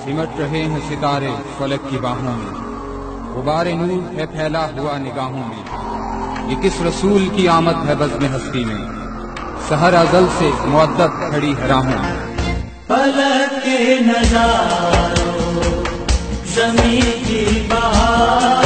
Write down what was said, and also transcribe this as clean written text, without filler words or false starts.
सिमट रहे हैं सितारे फलक की बाहों में, गुबारे नूर है फैला हुआ निगाहों में। ये किस रसूल की आमद है बज़्म हस्ती में, सहर अज़ल से मुअद्दब खड़ी है राहों में। फलक के नज़ारों ज़मीं की बहार